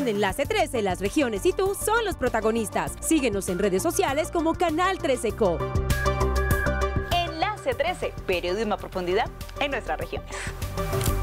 En Enlace 13, las regiones y tú son los protagonistas. Síguenos en redes sociales como Canal 13 Co. Enlace 13, periodismo a profundidad en nuestras regiones.